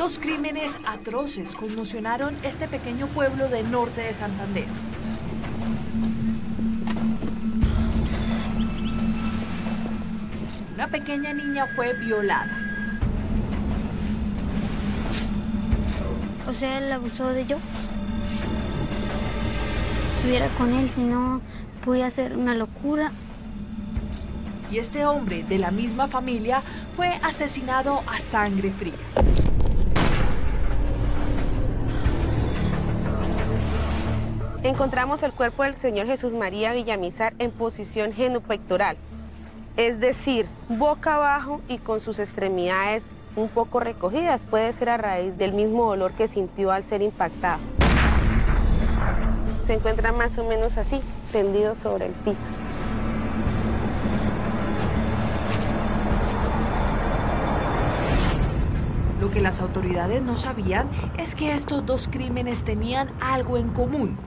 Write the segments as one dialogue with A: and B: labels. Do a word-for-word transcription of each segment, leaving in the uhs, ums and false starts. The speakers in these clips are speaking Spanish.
A: Dos crímenes atroces conmocionaron este pequeño pueblo del norte de Santander. Una pequeña niña fue violada.
B: O sea, él abusó de yo. Estuviera con él, si no, podía hacer una locura.
A: Y este hombre de la misma familia fue asesinado a sangre fría.
C: Encontramos el cuerpo del señor Jesús María Villamizar en posición genupectoral, es decir, boca abajo y con sus extremidades un poco recogidas. Puede ser a raíz del mismo dolor que sintió al ser impactado. Se encuentra más o menos así, tendido sobre el piso.
A: Lo que las autoridades no sabían es que estos dos crímenes tenían algo en común.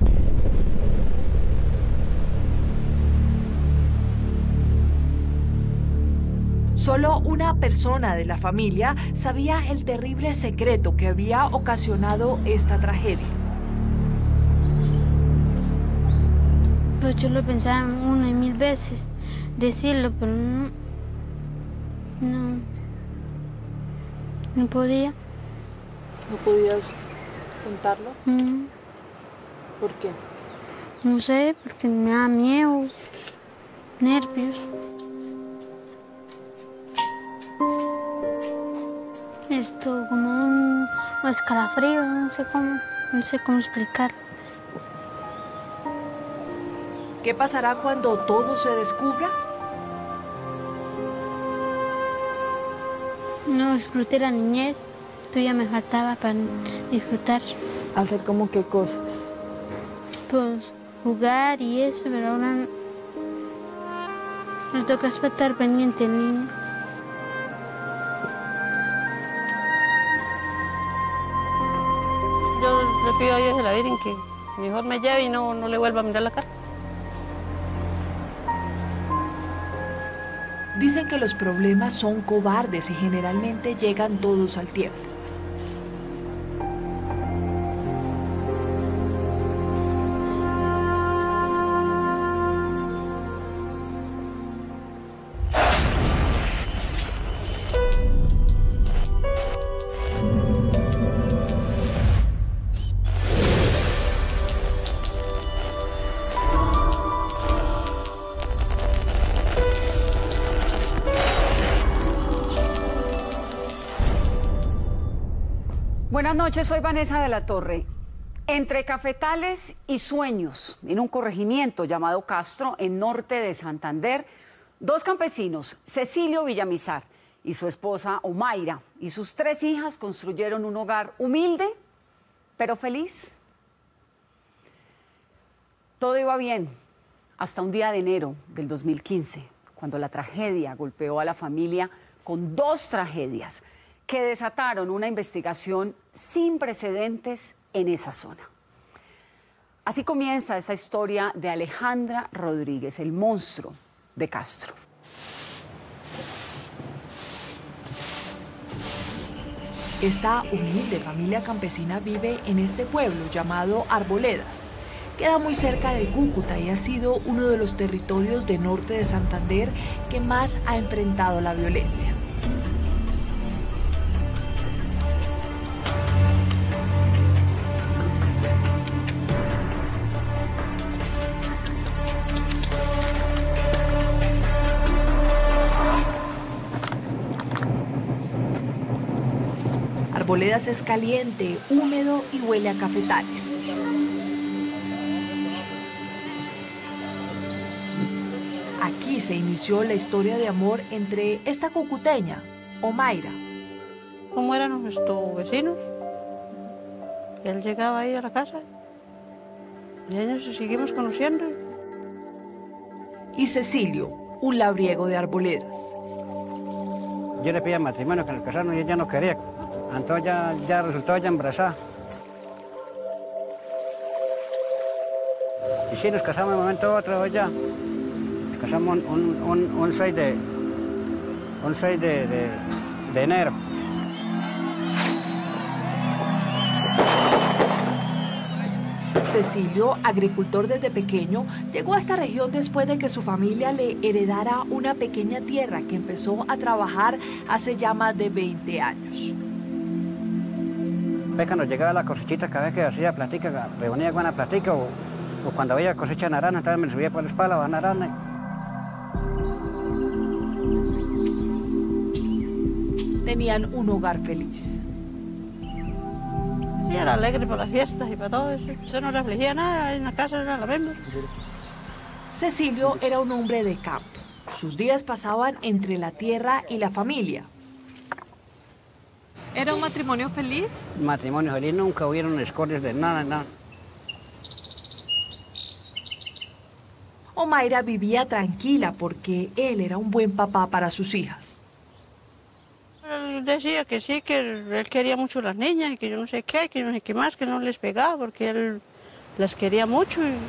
A: Solo una persona de la familia sabía el terrible secreto que había ocasionado esta tragedia.
B: Pues yo lo pensaba una y mil veces, decirlo, pero no, no, no podía.
D: ¿No podías contarlo?
B: Mm.
D: ¿Por qué?
B: No sé, porque me da miedo, nervios. Esto como un, un escalofrío, no sé cómo, no sé cómo explicarlo.
A: ¿Qué pasará cuando todo se descubra?
B: No disfruté la niñez, todavía me faltaba para disfrutar.
D: ¿Hacer como qué cosas?
B: Pues jugar y eso, pero ahora no. Me toca estar pendiente al niño.
E: Yo le pido a Dios y a la Virgen que mejor me lleve y no, no le vuelva a mirar la cara.
A: Dicen que los problemas son cobardes y generalmente llegan todos al tiempo.
F: Buenas noches, soy Vanessa de la Torre. Entre cafetales y sueños, en un corregimiento llamado Castro, en norte de Santander, dos campesinos, Cecilio Villamizar y su esposa Omaira, y sus tres hijas construyeron un hogar humilde, pero feliz. Todo iba bien hasta un día de enero del dos mil quince, cuando la tragedia golpeó a la familia con dos tragedias que desataron una investigación sin precedentes en esa zona. Así comienza esa historia de Alejandra Rodríguez, el monstruo de Castro.
A: Esta humilde familia campesina vive en este pueblo llamado Arboledas. Queda muy cerca de Cúcuta y ha sido uno de los territorios de norte de Santander que más ha enfrentado la violencia. Arboledas es caliente, húmedo y huele a cafetales. Aquí se inició la historia de amor entre esta cucuteña, Omaira.
E: ¿Cómo eran nuestros vecinos? Él llegaba ahí a la casa y ellos se seguimos conociendo.
A: Y Cecilio, un labriego de Arboledas.
G: Yo le pedí matrimonio que nos casaron y ella no quería. Entonces ya, ya resultó ella embarazada. Y sí, nos casamos de momento otra vez ya. Nos casamos un, un, un, un seis de, un seis de, de, de enero.
A: Cecilio, agricultor desde pequeño, llegó a esta región después de que su familia le heredara una pequeña tierra que empezó a trabajar hace ya más de veinte años.
G: Cuando llegaba la cosechita, cada vez que hacía platica, reunía buena platica, o, o cuando había cosecha de naranja, entonces me subía por la espalda a naranja.
A: Tenían un hogar feliz.
E: Sí, era alegre por las fiestas y para todo eso. Eso no le afligía nada, en la casa era la misma.
A: Cecilio era un hombre de campo. Sus días pasaban entre la tierra y la familia.
D: ¿Era un matrimonio feliz?
G: Matrimonio feliz, nunca hubieron escordes de nada, nada.
A: Omaira vivía tranquila porque él era un buen papá para sus hijas.
E: Él decía que sí, que él quería mucho a las niñas, y que yo no sé qué, que no sé qué más, que no les pegaba porque él las quería mucho. Y...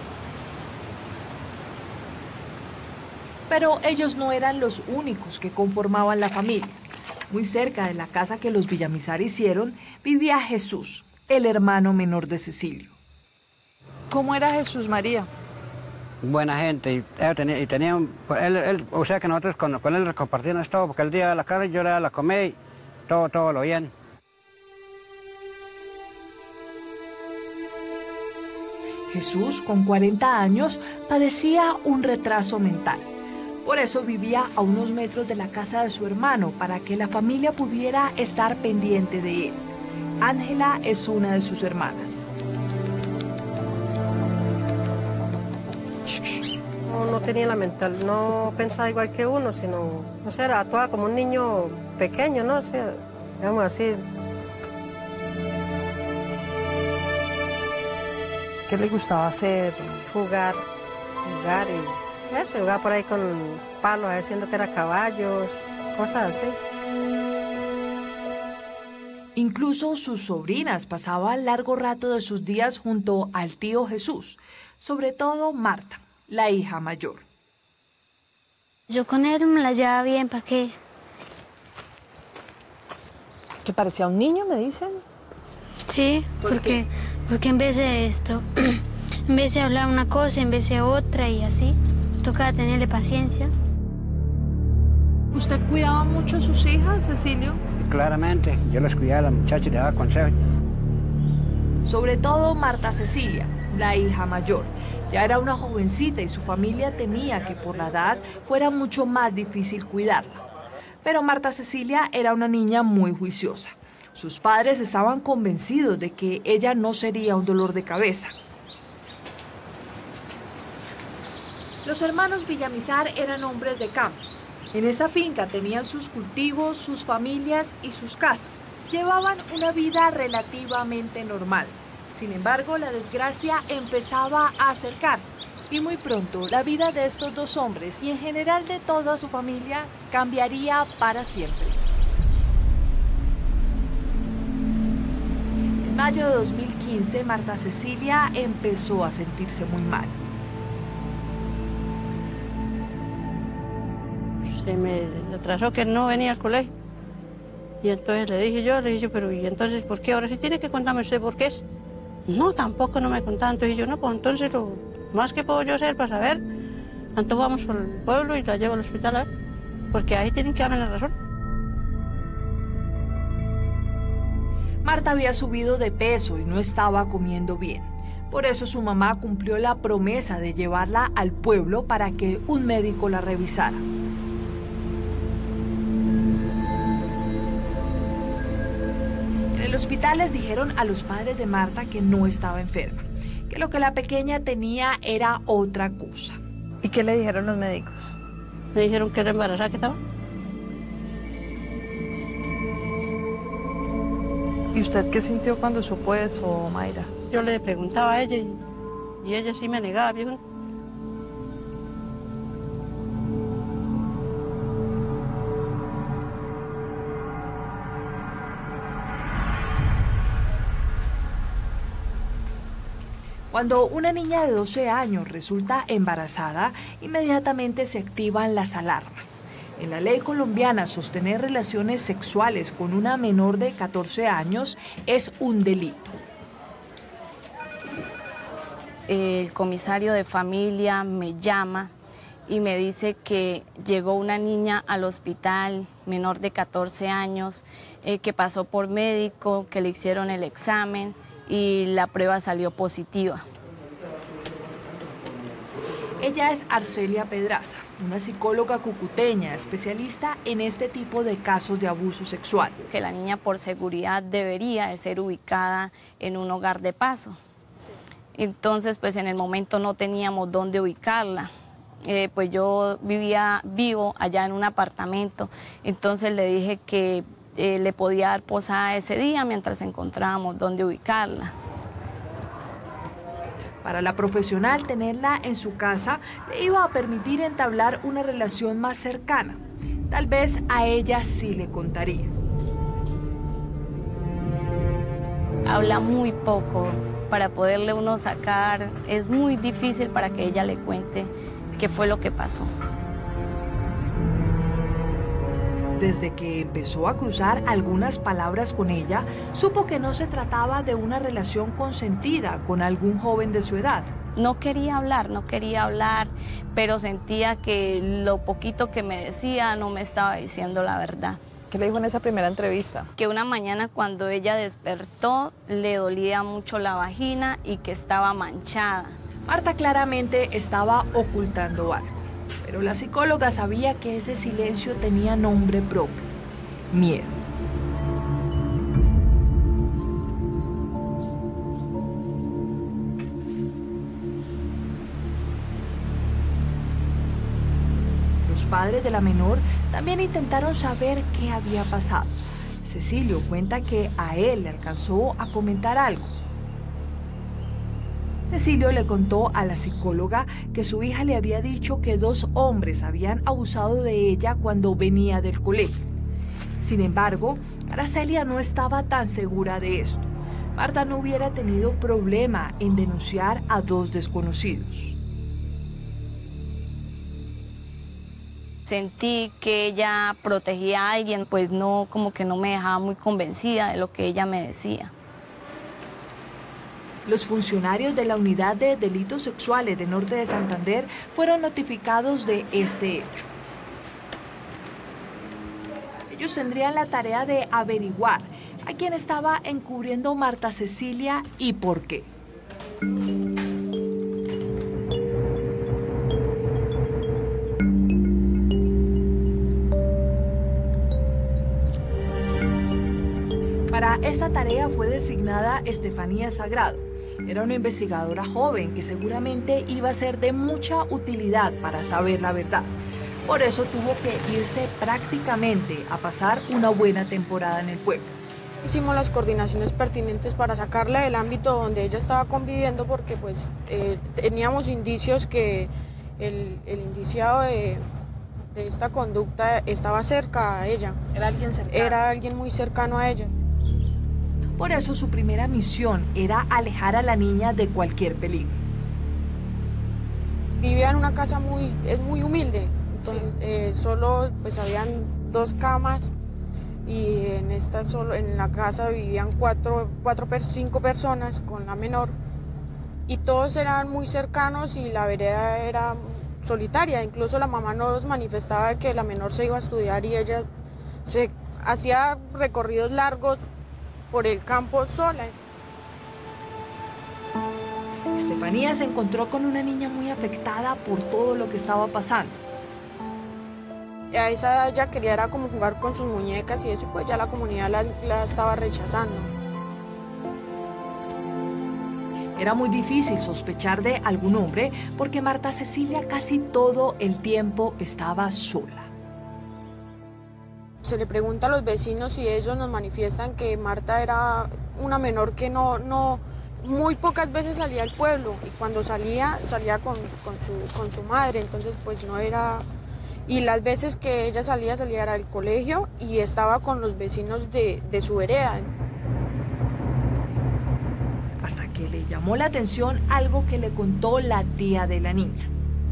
A: Pero ellos no eran los únicos que conformaban la familia. Muy cerca de la casa que los Villamizar hicieron, vivía Jesús, el hermano menor de Cecilio.
D: ¿Cómo era Jesús María?
G: Buena gente, y, él tenía, y tenía un, él, él, o sea que nosotros con, con él compartíamos todo, porque él día de la carne yo le daba la comida y todo, todo lo bien.
A: Jesús, con cuarenta años, padecía un retraso mental. Por eso vivía a unos metros de la casa de su hermano, para que la familia pudiera estar pendiente de él. Ángela es una de sus hermanas.
H: No, no tenía la mental, no pensaba igual que uno, sino, o sea, actuaba como un niño pequeño, ¿no? O sea, digamos así.
D: ¿Qué le gustaba hacer?
H: Jugar, jugar y... Se jugaba por ahí con palos, haciendo que era caballos, cosas así.
A: Incluso sus sobrinas pasaban largo rato de sus días junto al tío Jesús, sobre todo Marta, la hija mayor.
B: Yo con él me la llevaba bien, ¿para qué?
D: ¿Que parecía un niño, me dicen?
B: Sí,
D: ¿Por
B: porque,
D: qué?
B: porque en vez de esto, en vez de hablar una cosa, en vez de otra y así, toca tenerle paciencia.
D: ¿Usted cuidaba mucho a sus hijas, Cecilio?
G: Y claramente, yo les cuidaba a las muchachas y les daba consejos.
A: Sobre todo Marta Cecilia, la hija mayor. Ya era una jovencita y su familia temía que por la edad fuera mucho más difícil cuidarla. Pero Marta Cecilia era una niña muy juiciosa. Sus padres estaban convencidos de que ella no sería un dolor de cabeza. Los hermanos Villamizar eran hombres de campo. En esta finca tenían sus cultivos, sus familias y sus casas. Llevaban una vida relativamente normal. Sin embargo, la desgracia empezaba a acercarse. Y muy pronto, la vida de estos dos hombres y en general de toda su familia cambiaría para siempre. En mayo de dos mil quince, Marta Cecilia empezó a sentirse muy mal.
E: Se me atrasó que no venía al colegio. Y entonces le dije yo, le dije yo, pero ¿y entonces por qué? Ahora sí tiene que contarme usted por qué es. No, tampoco no me contaba. Entonces yo, no, pues entonces lo más que puedo yo hacer para saber, entonces vamos por el pueblo y la llevo al hospital a ver, porque ahí tienen que darme la razón.
A: Marta había subido de peso y no estaba comiendo bien. Por eso su mamá cumplió la promesa de llevarla al pueblo para que un médico la revisara. En el hospital les dijeron a los padres de Marta que no estaba enferma, que lo que la pequeña tenía era otra cosa.
D: ¿Y qué le dijeron los médicos?
E: Me dijeron que era embarazada, que estaba.
D: ¿Y usted qué sintió cuando supo eso, Mayra?
E: Yo le preguntaba a ella y, y ella sí me negaba, viejo.
A: Cuando una niña de doce años resulta embarazada, inmediatamente se activan las alarmas. En la ley colombiana, sostener relaciones sexuales con una menor de catorce años es un delito.
I: el comisario de familia me llama y me dice que llegó una niña al hospital, menor de catorce años, eh, que pasó por médico, que le hicieron el examen y la prueba salió positiva.
A: Ella es Arcelia Pedraza, una psicóloga cucuteña, especialista en este tipo de casos de abuso sexual.
I: Que la niña por seguridad debería de ser ubicada en un hogar de paso. Entonces, pues en el momento no teníamos dónde ubicarla. Eh, pues yo vivía, vivo allá en un apartamento, entonces le dije que eh, le podía dar posada ese día mientras encontrábamos dónde ubicarla.
A: Para la profesional, tenerla en su casa le iba a permitir entablar una relación más cercana. Tal vez a ella sí le contaría.
I: Habla muy poco, para poderle uno sacar, es muy difícil para que ella le cuente qué fue lo que pasó.
A: Desde que empezó a cruzar algunas palabras con ella, supo que no se trataba de una relación consentida con algún joven de su edad.
I: No quería hablar, no quería hablar, pero sentía que lo poquito que me decía no me estaba diciendo la verdad.
D: ¿Qué le dijo en esa primera entrevista?
I: Que una mañana cuando ella despertó le dolía mucho la vagina y que estaba manchada.
A: Marta claramente estaba ocultando algo. Pero la psicóloga sabía que ese silencio tenía nombre propio: miedo. Los padres de la menor también intentaron saber qué había pasado. Cecilio cuenta que a él le alcanzó a comentar algo. Cecilio le contó a la psicóloga que su hija le había dicho que dos hombres habían abusado de ella cuando venía del colegio. Sin embargo, Arcelia no estaba tan segura de esto. Marta no hubiera tenido problema en denunciar a dos desconocidos.
I: Sentí que ella protegía a alguien, pues no, como que no me dejaba muy convencida de lo que ella me decía.
A: Los funcionarios de la Unidad de Delitos Sexuales de Norte de Santander fueron notificados de este hecho. Ellos tendrían la tarea de averiguar a quién estaba encubriendo Marta Cecilia y por qué. Para esta tarea fue designada Estefanía Sagrado. Era una investigadora joven que seguramente iba a ser de mucha utilidad para saber la verdad. Por eso tuvo que irse prácticamente a pasar una buena temporada en el pueblo.
J: Hicimos las coordinaciones pertinentes para sacarla del ámbito donde ella estaba conviviendo porque pues eh, teníamos indicios que el, el indiciado de, de esta conducta estaba cerca a ella.
D: ¿Era alguien cercano?
J: Era alguien muy cercano a ella.
A: Por eso su primera misión era alejar a la niña de cualquier peligro.
J: Vivía en una casa muy, es muy humilde, entonces, sí. eh, solo pues habían dos camas y en esta solo en la casa vivían cuatro, cuatro, cinco personas con la menor y todos eran muy cercanos y la vereda era solitaria. Incluso la mamá nos manifestaba que la menor se iba a estudiar y ella se hacía recorridos largos por el campo sola.
A: Estefanía se encontró con una niña muy afectada por todo lo que estaba pasando.
J: A esa edad ella quería era como jugar con sus muñecas y eso, pues ya la comunidad la, la estaba rechazando.
A: Era muy difícil sospechar de algún hombre porque Marta Cecilia casi todo el tiempo estaba sola.
J: Se le pregunta a los vecinos y ellos nos manifiestan que Marta era una menor que no, no, muy pocas veces salía al pueblo y cuando salía, salía con, con, su, con su madre, entonces pues no era... Y las veces que ella salía, salía era del colegio y estaba con los vecinos de, de su vereda.
A: Hasta que le llamó la atención algo que le contó la tía de la niña.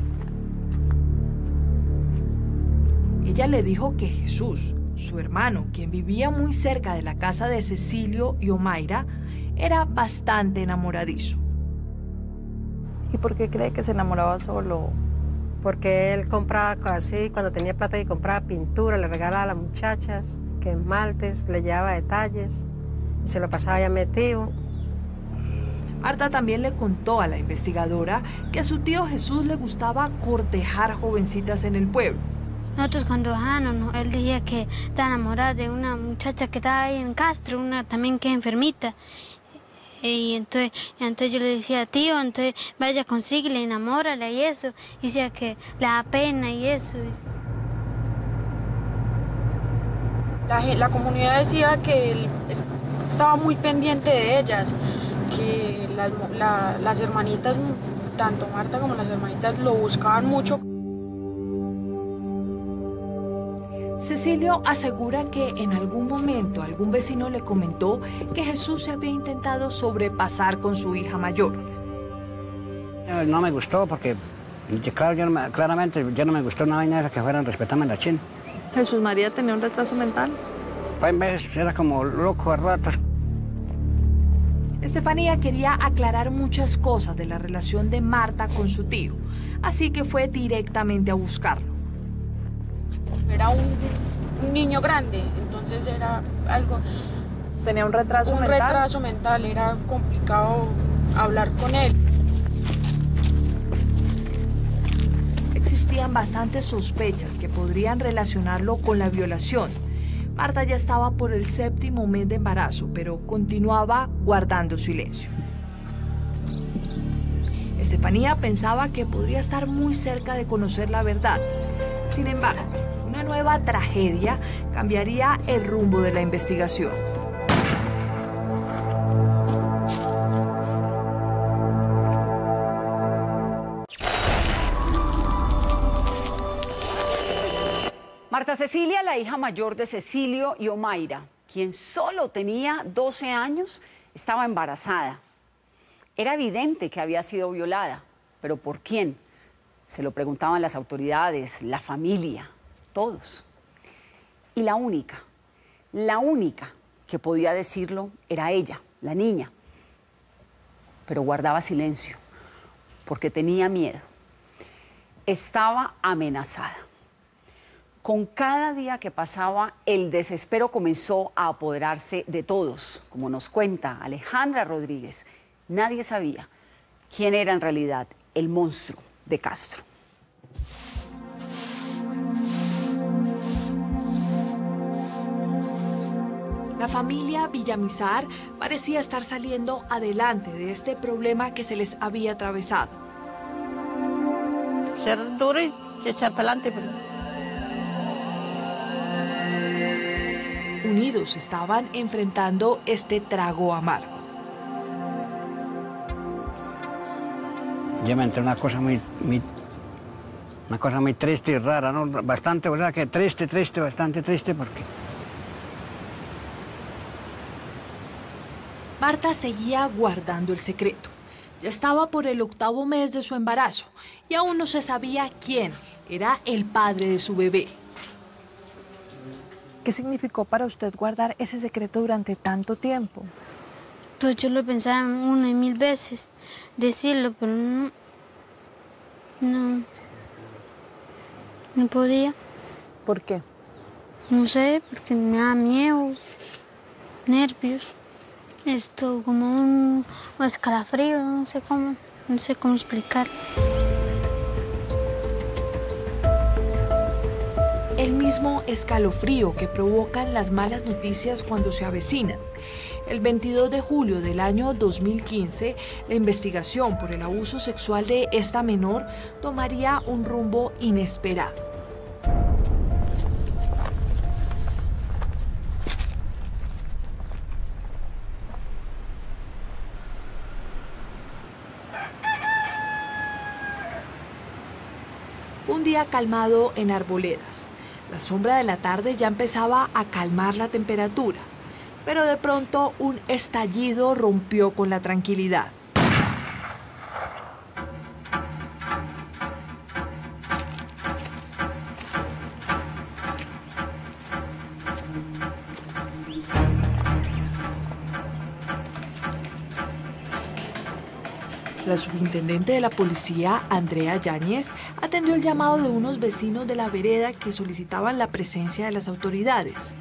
A: Ella le dijo que Jesús, su hermano, quien vivía muy cerca de la casa de Cecilio y Omaira, era bastante enamoradizo.
D: ¿Y por qué cree que se enamoraba solo?
H: Porque él compraba así, cuando tenía plata y compraba pintura, le regalaba a las muchachas, que esmaltes, le llevaba detalles y se lo pasaba ya metido.
A: Marta también le contó a la investigadora que a su tío Jesús le gustaba cortejar jovencitas en el pueblo.
B: Nosotros cuando bajábamos, él decía que estaba enamorado de una muchacha que estaba ahí en Castro, una también que es enfermita. Y entonces, entonces yo le decía, tío, entonces vaya, consíguele, enamórala y eso. Y decía que le da pena y eso.
J: La, la comunidad decía que él estaba muy pendiente de ellas, que las, la, las hermanitas, tanto Marta como las hermanitas, lo buscaban mucho.
A: Cecilio asegura que en algún momento algún vecino le comentó que Jesús se había intentado sobrepasar con su hija mayor.
G: No me gustó porque, claro, yo no me, claramente yo no me gustó una vaina esa que fueran respetando a la china.
D: ¿Jesús María tenía un retraso mental?
G: Pues en vez era como loco a ratos.
A: Estefanía quería aclarar muchas cosas de la relación de Marta con su tío, así que fue directamente a buscarlo.
J: Era un, un niño grande, entonces era algo...
D: ¿Tenía un retraso
J: un
D: mental?
J: Un retraso mental, era complicado hablar con él.
A: Existían bastantes sospechas que podrían relacionarlo con la violación. Marta ya estaba por el séptimo mes de embarazo, pero continuaba guardando silencio. Estefanía pensaba que podría estar muy cerca de conocer la verdad. Sin embargo, una nueva tragedia cambiaría el rumbo de la investigación.
F: Marta Cecilia, la hija mayor de Cecilio y Omaira, quien solo tenía doce años, estaba embarazada. Era evidente que había sido violada, pero ¿por quién? Se lo preguntaban las autoridades, la familia, todos. Y la única, la única que podía decirlo era ella, la niña. Pero guardaba silencio, porque tenía miedo. Estaba amenazada. Con cada día que pasaba, el desespero comenzó a apoderarse de todos. Como nos cuenta Alejandra Rodríguez, nadie sabía quién era en realidad el monstruo de Castro.
A: La familia Villamizar parecía estar saliendo adelante de este problema que se les había atravesado.
E: Ser duro y echar para adelante. Pero...
A: Unidos estaban enfrentando este trago amargo.
G: Yo me entré una cosa muy, muy, una cosa muy triste y rara, ¿no? Bastante, o sea, que triste, triste, bastante triste porque...
A: Marta seguía guardando el secreto. Ya estaba por el octavo mes de su embarazo y aún no se sabía quién era el padre de su bebé.
D: ¿Qué significó para usted guardar ese secreto durante tanto tiempo?
B: Pues yo lo pensaba una y mil veces, decirlo, pero no, no, no podía.
D: ¿Por qué?
B: No sé, porque me da miedo, nervios, esto como un, un escalofrío, no sé cómo, no sé cómo explicar.
A: El mismo escalofrío que provocan las malas noticias cuando se avecinan. El veintidós de julio del año dos mil quince, la investigación por el abuso sexual de esta menor tomaría un rumbo inesperado. Fue un día calmado en Arboledas. La sombra de la tarde ya empezaba a calmar la temperatura, pero de pronto un estallido rompió con la tranquilidad. La subintendente de la policía, Andrea Yáñez, atendió el llamado de unos vecinos de la vereda que solicitaban la presencia de las autoridades.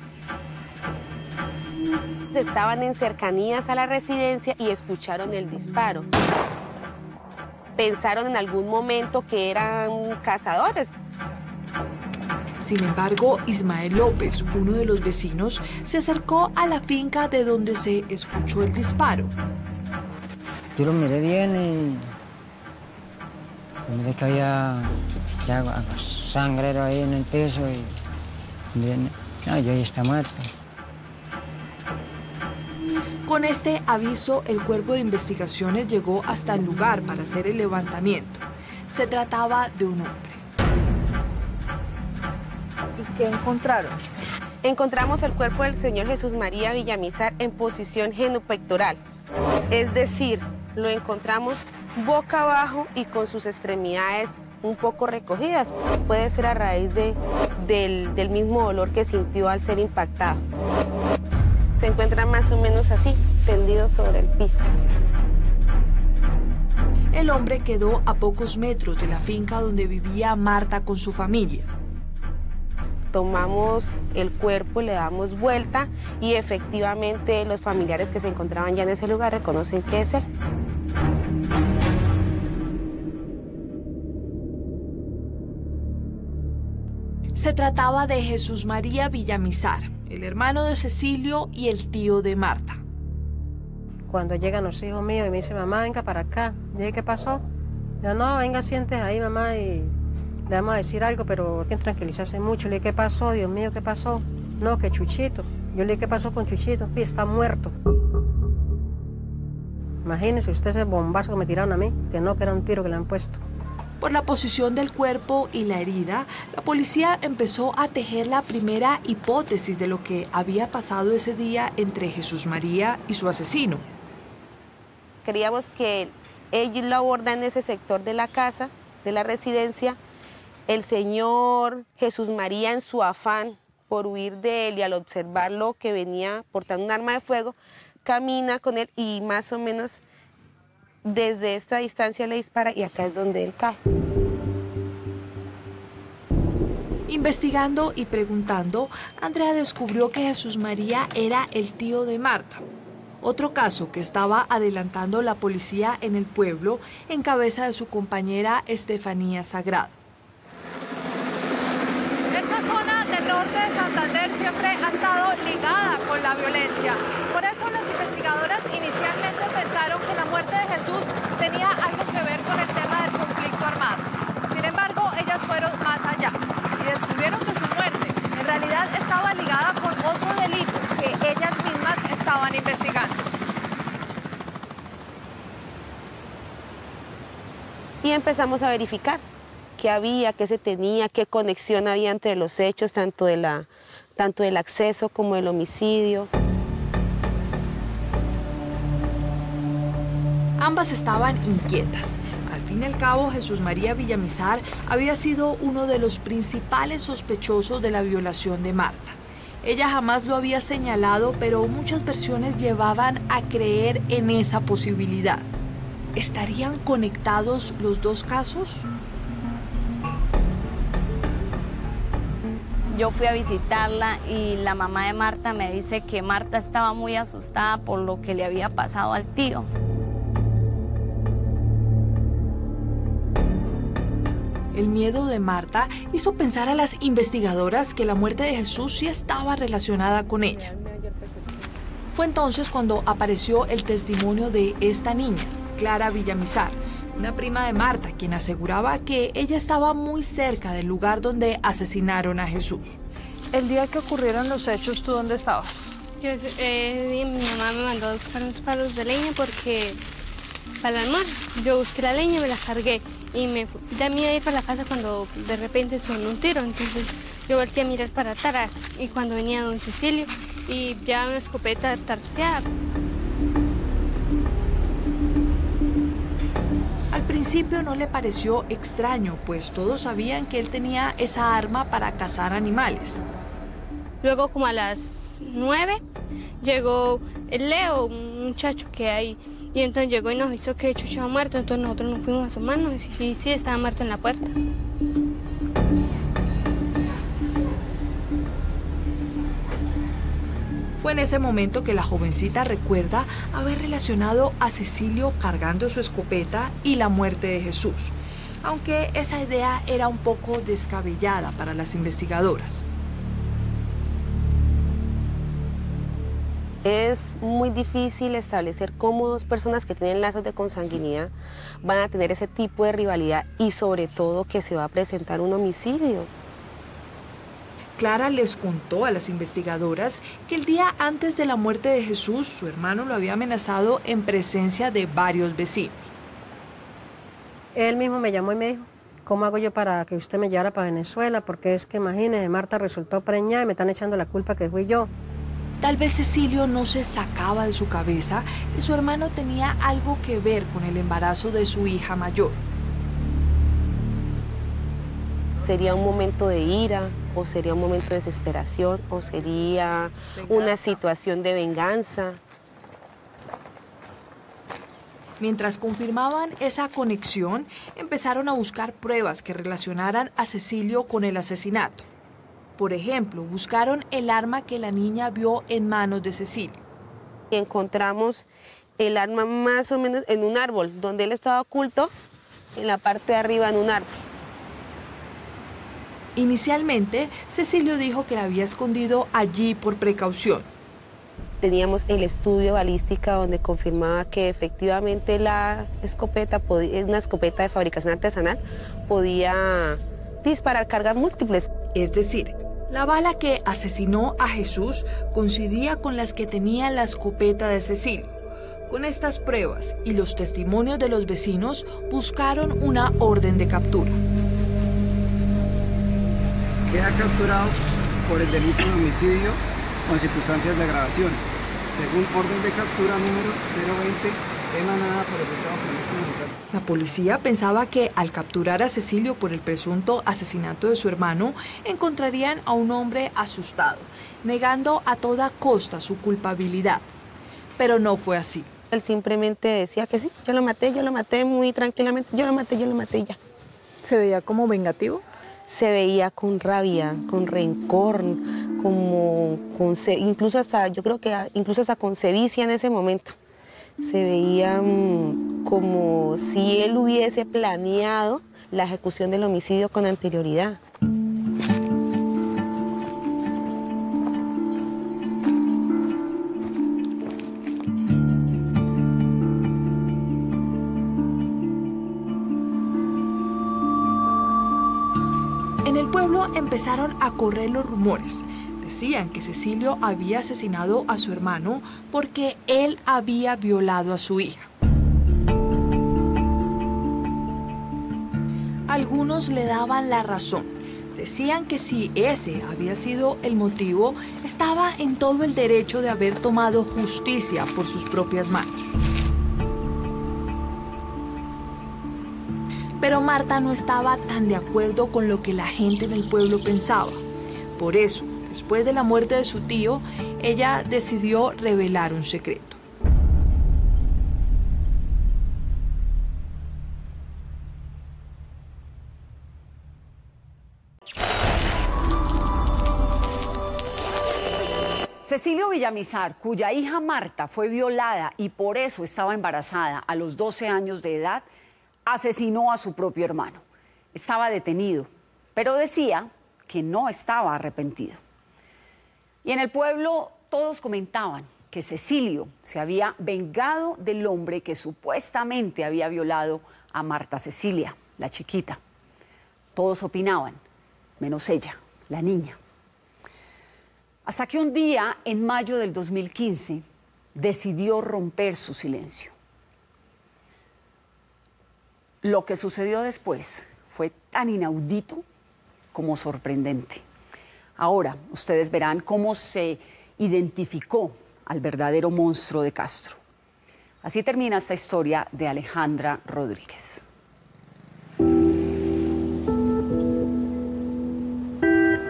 C: Estaban en cercanías a la residencia y escucharon el disparo. Pensaron en algún momento que eran cazadores.
A: Sin embargo, Ismael López, uno de los vecinos, se acercó a la finca de donde se escuchó el disparo.
K: Yo lo miré bien y miré que había ya sangre ahí en el piso y bien, no, yo ya está muerto.
A: Con este aviso, el cuerpo de investigaciones llegó hasta el lugar para hacer el levantamiento. Se trataba de un hombre.
C: ¿Y qué encontraron? Encontramos el cuerpo del señor Jesús María Villamizar en posición genupectoral. Es decir, lo encontramos boca abajo y con sus extremidades un poco recogidas. Puede ser a raíz de, del, del mismo dolor que sintió al ser impactado. Se encuentra más o menos así, tendido sobre el piso.
A: El hombre quedó a pocos metros de la finca donde vivía Marta con su familia.
C: Tomamos el cuerpo, le damos vuelta y efectivamente los familiares que se encontraban ya en ese lugar reconocen que es él.
A: Se trataba de Jesús María Villamizar, el hermano de Cecilio y el tío de Marta.
H: Cuando llegan los hijos míos y me dicen, mamá, venga para acá. Yo dije, ¿qué pasó? Yo, no, venga, siéntese ahí, mamá, y le vamos a decir algo, pero tienen que tranquilizarse mucho. Le dije, ¿qué pasó? Dios mío, ¿qué pasó? No, que Chuchito. Yo le dije, ¿qué pasó con Chuchito? Y está muerto. Imagínese usted ese bombazo que me tiraron a mí, que no, que era un tiro que le han puesto.
A: Por la posición del cuerpo y la herida, la policía empezó a tejer la primera hipótesis de lo que había pasado ese día entre Jesús María y su asesino.
C: Creíamos que ellos lo abordan en ese sector de la casa, de la residencia. El señor Jesús María, en su afán por huir de él y al observarlo que venía portando un arma de fuego, camina con él y más o menos desde esta distancia le dispara y acá es donde él cae.
A: Investigando y preguntando, Andrea descubrió que Jesús María era el tío de Marta. Otro caso que estaba adelantando la policía en el pueblo en cabeza de su compañera Estefanía Sagrado.
L: Esta zona del norte de Santander siempre ha estado ligada con la violencia. Por eso las investigadoras inicialmente pensaron que la muerte de Jesús tenía algo que ver con el tema del conflicto armado. Sin embargo, ellas fueron más allá y descubrieron que su muerte en realidad estaba ligada con otro delito que ellas mismas estaban investigando.
C: Y empezamos a verificar qué había, qué se tenía, qué conexión había entre los hechos, tanto, de la, tanto del acceso como del homicidio.
A: Ambas estaban inquietas. Al fin y al cabo, Jesús María Villamizar había sido uno de los principales sospechosos de la violación de Marta. Ella jamás lo había señalado, pero muchas versiones llevaban a creer en esa posibilidad. ¿Estarían conectados los dos casos?
I: Yo fui a visitarla y la mamá de Marta me dice que Marta estaba muy asustada por lo que le había pasado al tío.
A: El miedo de Marta hizo pensar a las investigadoras que la muerte de Jesús sí estaba relacionada con ella. Fue entonces cuando apareció el testimonio de esta niña, Clara Villamizar, una prima de Marta, quien aseguraba que ella estaba muy cerca del lugar donde asesinaron a Jesús.
D: El día que ocurrieron los hechos, ¿tú dónde estabas?
B: Yo, eh, mi mamá me mandó a buscar unos palos de leña porque para el almuerzo. Yo busqué la leña y me la cargué y me ya me iba a ir para la casa cuando de repente sonó un tiro. Entonces yo volteé a mirar para atrás y cuando venía don Cecilio y ya una escopeta tarseada.
A: Al principio no le pareció extraño, pues todos sabían que él tenía esa arma para cazar animales.
B: Luego, como a las nueve, llegó el Leo, un muchacho que hay Y entonces llegó y nos avisó que Chucho estaba muerto, entonces nosotros nos fuimos a asomarnos y sí, sí, estaba muerto en la puerta.
A: Fue en ese momento que la jovencita recuerda haber relacionado a Cecilio cargando su escopeta y la muerte de Jesús, aunque esa idea era un poco descabellada para las investigadoras.
C: Es muy difícil establecer cómo dos personas que tienen lazos de consanguinidad van a tener ese tipo de rivalidad y sobre todo que se va a presentar un homicidio.
A: Clara les contó a las investigadoras que el día antes de la muerte de Jesús, su hermano lo había amenazado en presencia de varios vecinos.
H: Él mismo me llamó y me dijo, ¿cómo hago yo para que usted me llevara para Venezuela? Porque es que imagínese, Marta resultó preñada y me están echando la culpa que fui yo.
A: Tal vez Cecilio no se sacaba de su cabeza que su hermano tenía algo que ver con el embarazo de su hija mayor.
C: ¿Sería un momento de ira o sería un momento de desesperación o sería una situación de venganza?
A: Mientras confirmaban esa conexión, empezaron a buscar pruebas que relacionaran a Cecilio con el asesinato. Por ejemplo, buscaron el arma que la niña vio en manos de Cecilio.
C: Y encontramos el arma más o menos en un árbol, donde él estaba oculto, en la parte de arriba en un árbol.
A: Inicialmente, Cecilio dijo que la había escondido allí por precaución.
C: Teníamos el estudio de balística donde confirmaba que efectivamente la escopeta, una escopeta de fabricación artesanal, podía disparar cargas múltiples.
A: Es decir, la bala que asesinó a Jesús coincidía con las que tenía la escopeta de Cecilio. Con estas pruebas y los testimonios de los vecinos, buscaron una orden de captura.
M: Queda capturado por el delito de homicidio con circunstancias de agravación, según orden de captura número cero veinte, emanada por el juzgado penal.
A: La policía pensaba que al capturar a Cecilio por el presunto asesinato de su hermano, encontrarían a un hombre asustado, negando a toda costa su culpabilidad. Pero no fue así.
C: Él simplemente decía que sí, yo lo maté, yo lo maté muy tranquilamente, yo lo maté, yo lo maté y ya.
D: ¿Se veía como vengativo?
C: Se veía con rabia, con rencor, como con, incluso hasta, yo creo que incluso hasta con sevicia en ese momento. Se veía um, como si él hubiese planeado la ejecución del homicidio con anterioridad.
A: En el pueblo empezaron a correr los rumores. Decían que Cecilio había asesinado a su hermano porque él había violado a su hija. Algunos le daban la razón. Decían que si ese había sido el motivo, estaba en todo el derecho de haber tomado justicia por sus propias manos. Pero Marta no estaba tan de acuerdo con lo que la gente en el pueblo pensaba. Por eso, después de la muerte de su tío, ella decidió revelar un secreto.
F: Cecilio Villamizar, cuya hija Marta fue violada y por eso estaba embarazada a los doce años de edad, asesinó a su propio hermano. Estaba detenido, pero decía que no estaba arrepentido. Y en el pueblo todos comentaban que Cecilio se había vengado del hombre que supuestamente había violado a Marta Cecilia, la chiquita. Todos opinaban, menos ella, la niña. Hasta que un día, en mayo del dos mil quince, decidió romper su silencio. Lo que sucedió después fue tan inaudito como sorprendente. Ahora, ustedes verán cómo se identificó al verdadero monstruo de Castro. Así termina esta historia de Alejandra Rodríguez.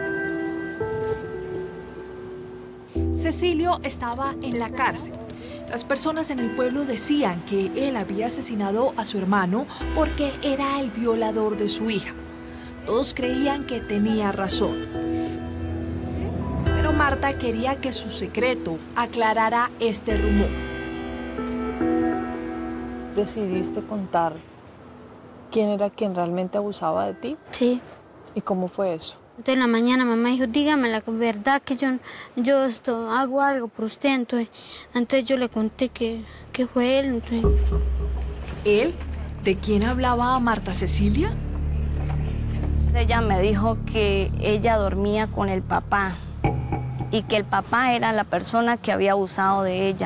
A: Cecilio estaba en la cárcel. Las personas en el pueblo decían que él había asesinado a su hermano porque era el violador de su hija. Todos creían que tenía razón. Pero Marta quería que su secreto aclarara este rumor.
D: ¿Decidiste contar quién era quien realmente abusaba de ti?
B: Sí.
D: ¿Y cómo fue eso?
B: Entonces en la mañana mamá dijo, dígame la verdad que yo, yo esto, hago algo por usted. Entonces, entonces yo le conté que, que fue él. Entonces...
A: ¿Él? ¿De quién hablaba Marta Cecilia?
I: Ella me dijo que ella dormía con el papá y que el papá era la persona que había abusado de ella.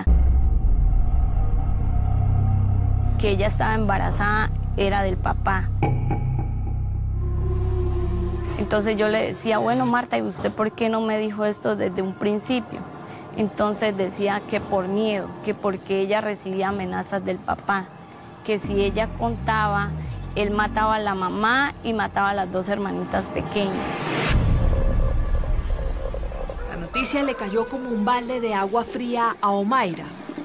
I: Que ella estaba embarazada era del papá. Entonces yo le decía, bueno, Marta, ¿y usted por qué no me dijo esto desde un principio? Entonces decía que por miedo, que porque ella recibía amenazas del papá, que si ella contaba, él mataba a la mamá y mataba a las dos hermanitas pequeñas.
A: La noticia le cayó como un balde de agua fría a Omaira.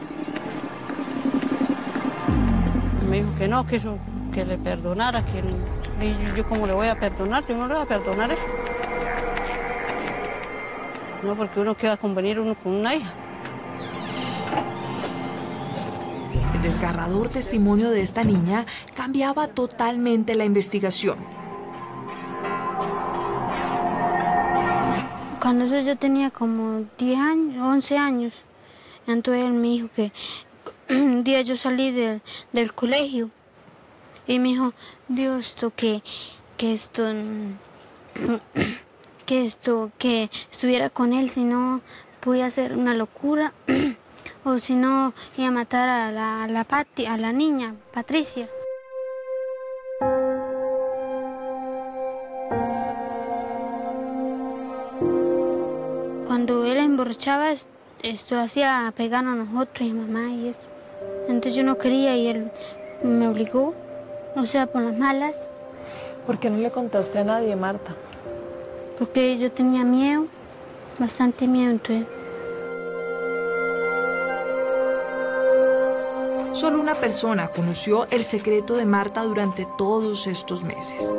E: Me dijo que no, que, eso, que le perdonara, que no. Y yo, yo cómo le voy a perdonar, yo no le voy a perdonar eso. No, porque uno queda a convenir uno con una hija.
A: El desgarrador testimonio de esta niña cambiaba totalmente la investigación.
B: Cuando eso yo tenía como diez años, once años, entonces él me dijo que un día yo salí del, del colegio y me dijo, Dios, esto que, que esto, que esto, que estuviera con él, si no podía hacer una locura, o si no iba a matar a la, a la Pati, a la niña, Patricia. Cuando él emborrachaba, esto hacía pegar a nosotros y a mamá y eso. Entonces yo no quería y él me obligó. O sea, por las malas.
D: ¿Por qué no le contaste a nadie, Marta?
B: Porque yo tenía miedo, bastante miedo, entonces.
A: Solo una persona conoció el secreto de Marta durante todos estos meses.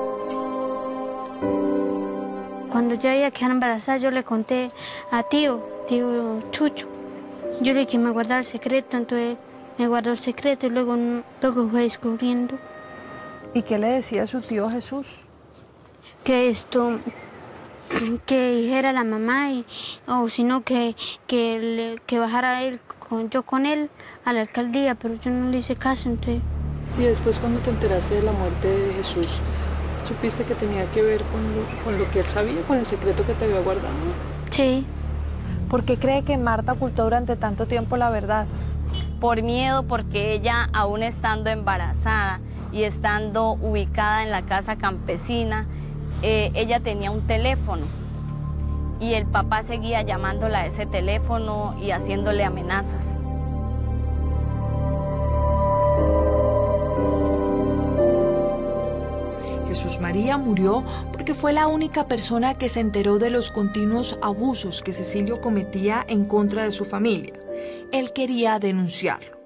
B: Cuando ya iba a quedar embarazada, yo le conté a tío, tío Chucho. Yo le dije que me guardara el secreto, entonces me guardó el secreto y luego, luego fue descubriendo.
D: ¿Y qué le decía a su tío Jesús?
B: Que esto, que dijera a la mamá, y, o si no, que, que, le, que bajara él, con, yo con él a la alcaldía, pero yo no le hice caso, entonces.
D: Y después cuando te enteraste de la muerte de Jesús, ¿supiste que tenía que ver con lo, con lo que él sabía, con el secreto que te había guardado?
B: Sí.
L: ¿Por qué cree que Marta ocultó durante tanto tiempo la verdad?
I: Por miedo, porque ella, aún estando embarazada y estando ubicada en la casa campesina, eh, ella tenía un teléfono y el papá seguía llamándola a ese teléfono y haciéndole amenazas.
A: Jesús María murió porque fue la única persona que se enteró de los continuos abusos que Cecilio cometía en contra de su familia. Él quería denunciarlo.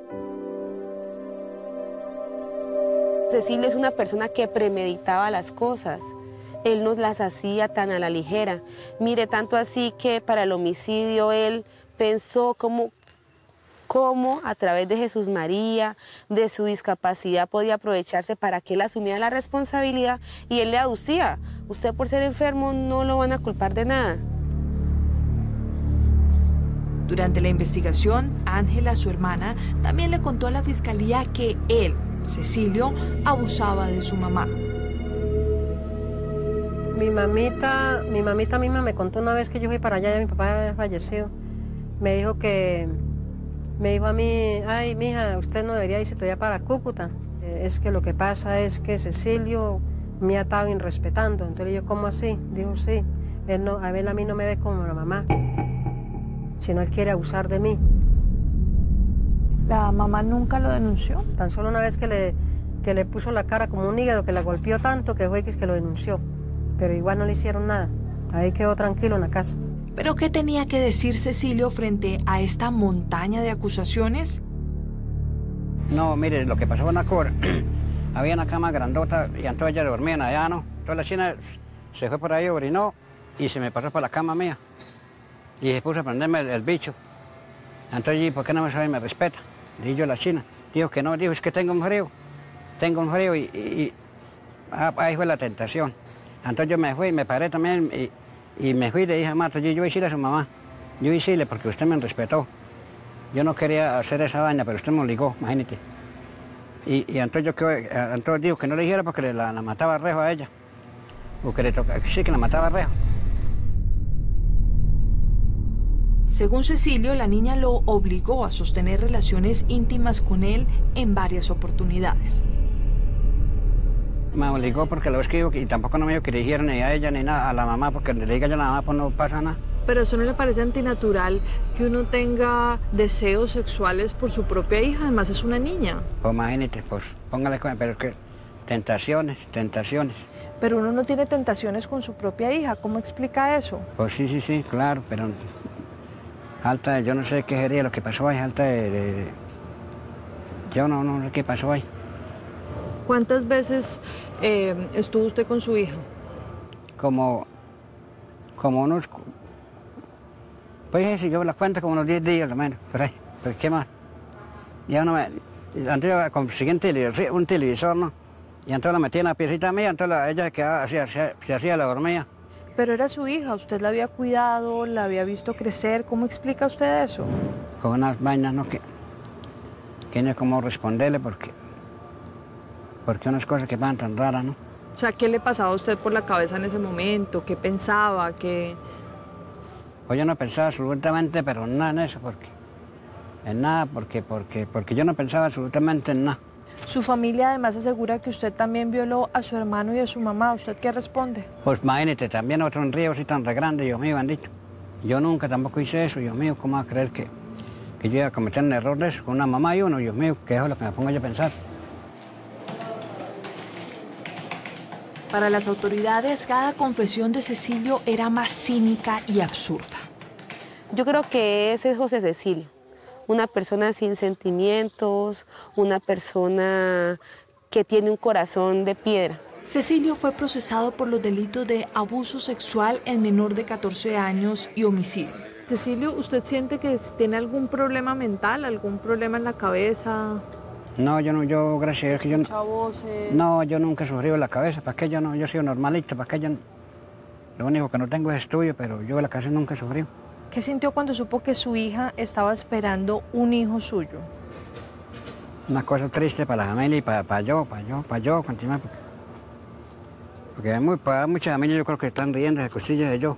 C: Cecilio es una persona que premeditaba las cosas. Él no las hacía tan a la ligera. Mire, tanto así que para el homicidio él pensó cómo, cómo a través de Jesús María, de su discapacidad, podía aprovecharse para que él asumiera la responsabilidad, y él le aducía: usted por ser enfermo no lo van a culpar de nada.
A: Durante la investigación, Ángela, su hermana, también le contó a la fiscalía que él, Cecilio, abusaba de su mamá.
H: Mi mamita, mi mamita misma me contó una vez que yo fui para allá, ya mi papá había fallecido. Me dijo que, me dijo a mí, ay, mija, usted no debería irse todavía para Cúcuta. Eh, es que lo que pasa es que Cecilio me ha estado irrespetando. Entonces yo, ¿cómo así? Dijo, sí, él no, a ver, a mí no me ve como la mamá, sino él quiere abusar de mí.
L: ¿La mamá nunca lo denunció?
H: Tan solo una vez que le, que le puso la cara como un hígado, que la golpeó tanto que fue que lo denunció. Pero igual no le hicieron nada. Ahí quedó tranquilo en la casa.
A: ¿Pero qué tenía que decir Cecilio frente a esta montaña de acusaciones?
G: No, mire, lo que pasó en la cor, había una cama grandota y entonces ellas dormían allá, ¿no? Entonces la china se fue por ahí, orinó y se me pasó por la cama mía. Y se puso a prenderme el, el bicho. Entonces yo, ¿por qué no me sabe y me respeta? Dije yo a la china. Dijo que no, dijo, es que tengo un frío. Tengo un frío y, y, y ah, ahí fue la tentación. Entonces yo me fui, me paré también y, y me fui y le dije a Marta, yo, yo voy a decirle a su mamá. Yo voy a decirle porque usted me respetó. Yo no quería hacer esa vaina, pero usted me obligó, imagínate. Y, y entonces yo quedé, entonces dijo que no le dijera porque le, la, la mataba a rejo a ella. O que le tocaba, sí, que la mataba a rejo.
A: Según Cecilio, la niña lo obligó a sostener relaciones íntimas con él en varias oportunidades.
G: Me obligó porque lo escribo y tampoco no me dijo que le dijera ni a ella ni nada, a la mamá, porque le diga yo a la mamá, pues no pasa nada.
D: Pero eso no le parece antinatural que uno tenga deseos sexuales por su propia hija, además es una niña.
G: Pues imagínate, pues póngale cuenta, pero es que tentaciones, tentaciones.
L: Pero uno no tiene tentaciones con su propia hija, ¿cómo explica eso?
G: Pues sí, sí, sí, claro, pero alta de, yo no sé qué sería lo que pasó ahí, alta de, de, de yo no, no sé qué pasó ahí.
D: ¿Cuántas veces eh, estuvo usted con su hija?
G: Como, como unos, pues si yo la cuento como unos diez días, lo menos, por ahí, pero ¿qué más? Ya no me, antes yo conseguí un televisor, un televisor, ¿no? Y entonces la metí en la piecita mía, entonces la, ella se quedaba, se hacía, se hacía, la dormía.
L: Pero era su hija, usted la había cuidado, la había visto crecer, ¿cómo explica usted eso?
G: Con unas vainas, ¿no? Que, que no es como responderle porque, porque unas cosas que van tan raras, ¿no?
D: O sea, ¿qué le pasaba a usted por la cabeza en ese momento? ¿Qué pensaba? ¿Qué...?
G: Pues yo no pensaba absolutamente, pero nada en eso, porque, en nada, porque, porque, porque yo no pensaba absolutamente en nada.
L: Su familia además asegura que usted también violó a su hermano y a su mamá. ¿Usted qué responde?
G: Pues imagínate, también otro río así tan re grande, Dios mío, bendito. Yo nunca tampoco hice eso, Dios mío, ¿cómo va a creer que, que yo iba a cometer un error de eso con una mamá y uno, Dios mío, que eso es lo que me pongo yo a pensar.
A: Para las autoridades, cada confesión de Cecilio era más cínica y absurda.
C: Yo creo que ese es José Cecilio, una persona sin sentimientos, una persona que tiene un corazón de piedra.
A: Cecilio fue procesado por los delitos de abuso sexual en menor de catorce años y homicidio.
D: Cecilio, ¿usted siente que tiene algún problema mental, algún problema en la cabeza?
G: No, yo no, yo, gracias a Dios que yo no...
D: Voces.
G: No, yo nunca he sufrido la cabeza, ¿para qué yo no? Yo soy normalito, ¿para qué yo no? Lo único que no tengo es estudio, pero yo la cabeza nunca he sufrido.
L: ¿Qué sintió cuando supo que su hija estaba esperando un hijo suyo?
G: Una cosa triste para la familia y para, para yo, para yo, para yo, continuar. Porque, porque hay muy, para muchas familias yo creo que están riendo de costillas de yo.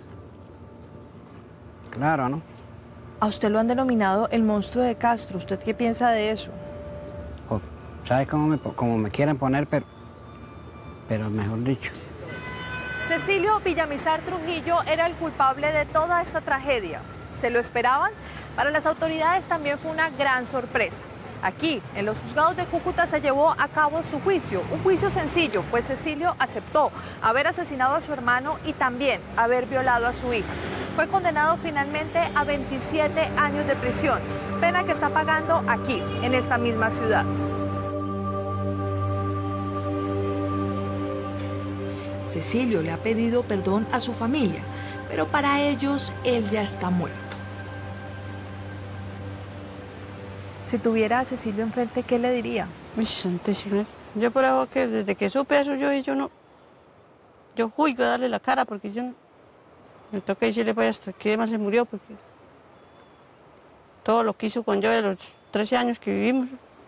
G: Claro, ¿no?
L: A usted lo han denominado el monstruo de Castro. ¿Usted qué piensa de eso?
G: O, ¿sabes cómo me, cómo me quieren poner? Pero, pero mejor dicho.
L: Cecilio Villamizar Trujillo era el culpable de toda esta tragedia. ¿Se lo esperaban? Para las autoridades también fue una gran sorpresa. Aquí, en los juzgados de Cúcuta, se llevó a cabo su juicio. Un juicio sencillo, pues Cecilio aceptó haber asesinado a su hermano y también haber violado a su hija. Fue condenado finalmente a veintisiete años de prisión, pena que está pagando aquí, en esta misma ciudad.
A: Cecilio le ha pedido perdón a su familia, pero para ellos él ya está muerto.
L: Si tuviera a Cecilio enfrente, ¿qué le diría?
E: Uy, santísimo. Yo por eso que desde que supe eso yo, yo no, yo juzgo a darle la cara porque yo no, me toca decirle pues hasta que además se murió porque todo lo que hizo con yo de los trece años que vivimos.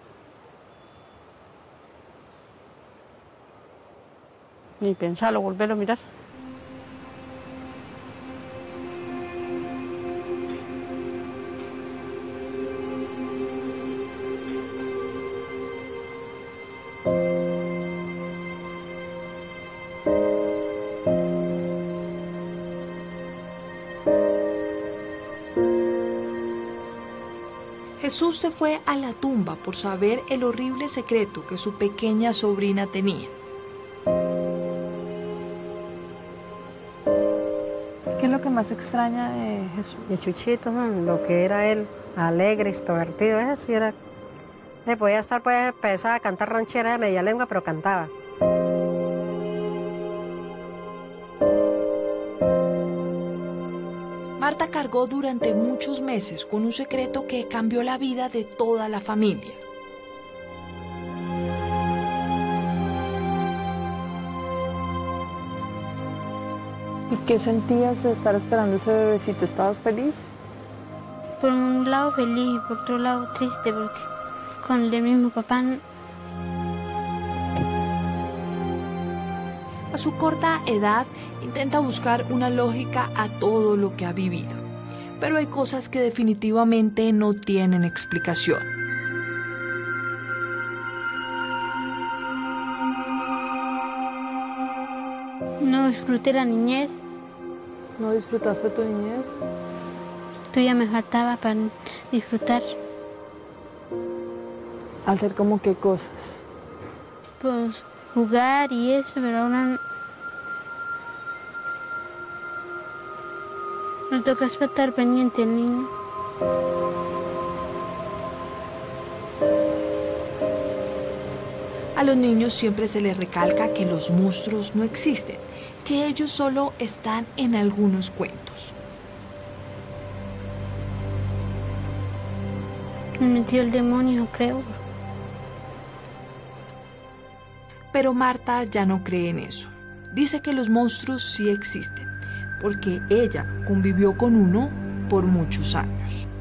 E: Ni pensarlo, volverlo a mirar.
A: Jesús se fue a la tumba por saber el horrible secreto que su pequeña sobrina tenía.
L: ¿Qué es lo que más extraña de Jesús?
H: De Chuchito, man, lo que era él, alegre, extrovertido, ese sí era. Me podía estar, pues, empezar a cantar rancheras de media lengua, pero cantaba.
A: Marta cargó durante muchos meses con un secreto que cambió la vida de toda la familia.
L: ¿Y qué sentías de estar esperando ese bebecito? ¿Estabas feliz?
B: Por un lado feliz y por otro lado triste, porque con el del mismo papá.
A: A su corta edad intenta buscar una lógica a todo lo que ha vivido, pero hay cosas que definitivamente no tienen explicación.
B: No disfruté la niñez.
L: ¿No disfrutaste tu niñez?
B: Todavía me faltaba para disfrutar.
L: ¿Hacer como qué cosas?
B: Pues jugar y eso, pero ahora me toca estar pendiente el niño.
A: A los niños siempre se les recalca que los monstruos no existen, que ellos solo están en algunos cuentos.
B: Me metió el demonio, creo.
A: Pero Marta ya no cree en eso. Dice que los monstruos sí existen, porque ella convivió con uno por muchos años.